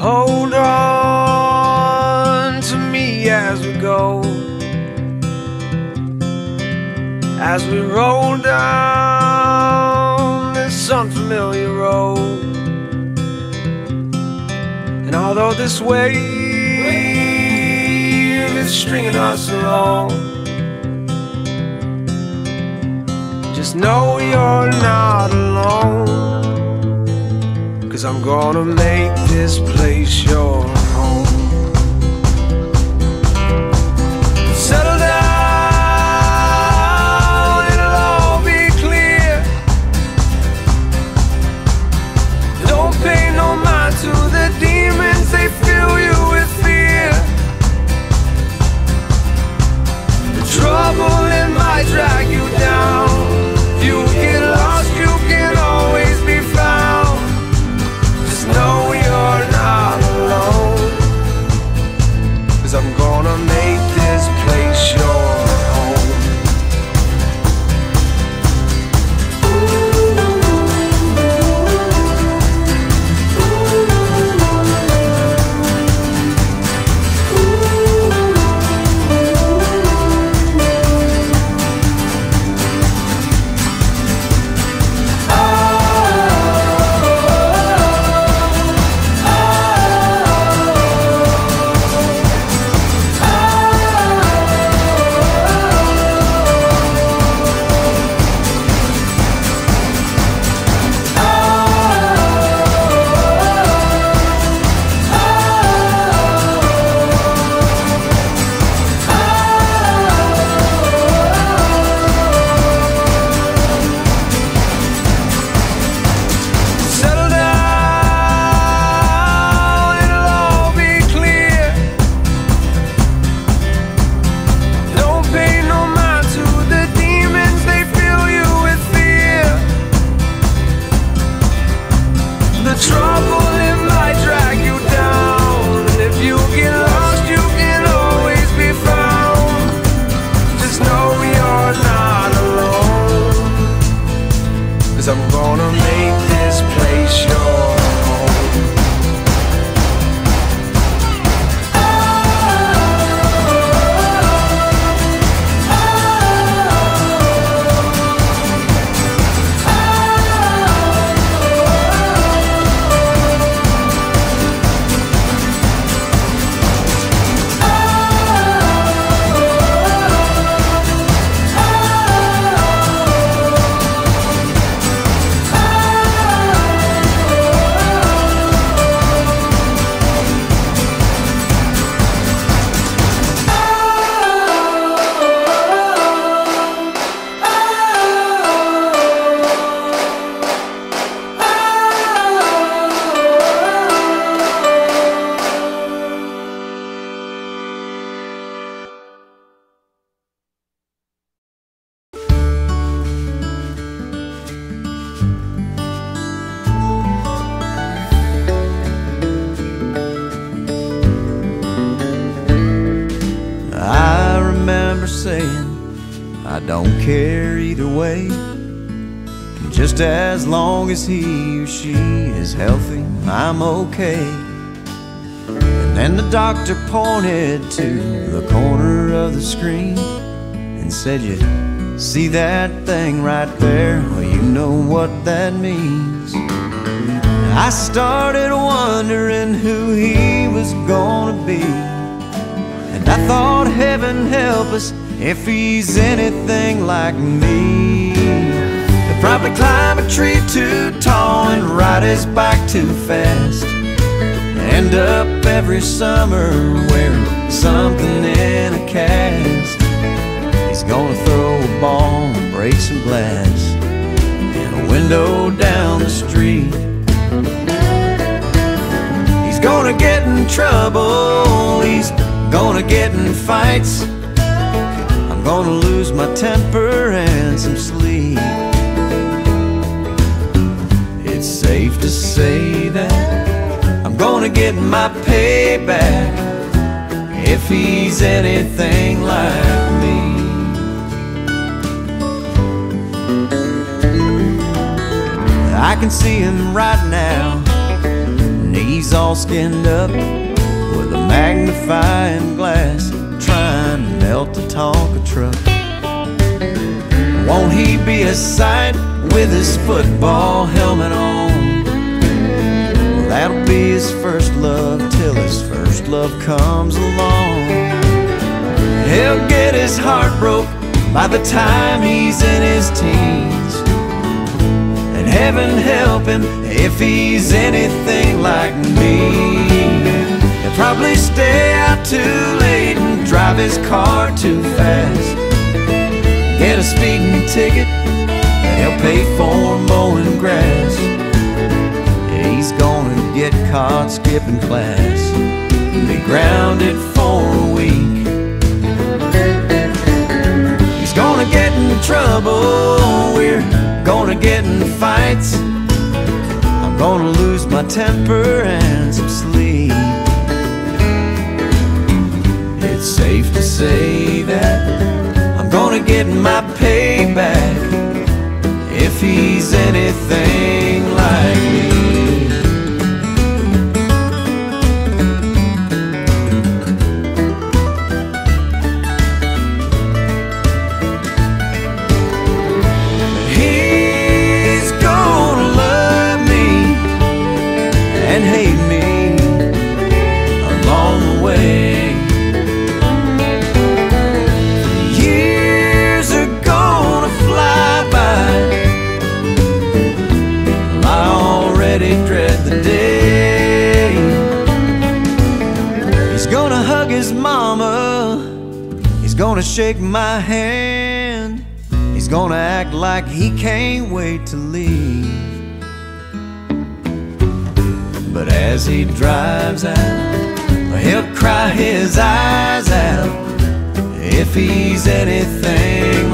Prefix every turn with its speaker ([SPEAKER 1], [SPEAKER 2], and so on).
[SPEAKER 1] hold on to me as we go, as we roll down this unfamiliar road. And although this wave is stringing us along, just know you're not alone, 'cause I'm gonna make this place your home. Settle down, it'll all be clear. Don't pay no mind to the demons, they fill you with fear. The trouble, it might drag you down. If you get lost, you can always be found. Just know you're not alone, 'cause I'm gonna make this place your home. I'm gonna make this place your home.
[SPEAKER 2] Saying I don't care either way, just as long as he or she is healthy, I'm okay. And then the doctor pointed to the corner of the screen and said, "You see that thing right there? Well, you know what that means." I started wondering who he was gonna be, and I thought, heaven help us if he's anything like me. He'll probably climb a tree too tall and ride his bike too fast, end up every summer wearing something in a cast. He's gonna throw a ball and break some glass in a window down the street. He's gonna get in trouble, he's gonna get in fights. I'm gonna lose my temper and some sleep. It's safe to say that I'm gonna get my payback if he's anything like me. I can see him right now he's all skinned up with a magnifying glass, trying to melt the Tonka truck. Won't he be a sight with his football helmet on? Well, that'll be his first love till his first love comes along. He'll get his heart broke by the time he's in his teens, and heaven help him if he's anything like me. He'll probably stay out too late and drive his car too fast, get a speeding ticket that he'll pay for mowing grass. He's gonna get caught skipping class and be grounded for a week. He's gonna get in trouble, we're gonna get in fights. I'm gonna lose my temper and some sleep. It's safe to say that I'm gonna get my payback if he's anything like me. He's gonna love me and hate me along the way. Dread the day he's gonna hug his mama, he's gonna shake my hand, he's gonna act like he can't wait to leave. But as he drives out, he'll cry his eyes out if he's anything